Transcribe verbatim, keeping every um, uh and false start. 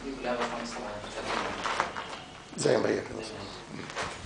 دي كلها بقى خمس طبعا. زي ما هي كده.